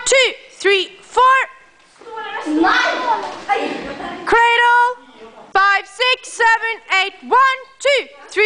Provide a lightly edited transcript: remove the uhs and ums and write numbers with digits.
2, 3, 4. Cradle. 5, 6, 7, 8. 1, 2, 3.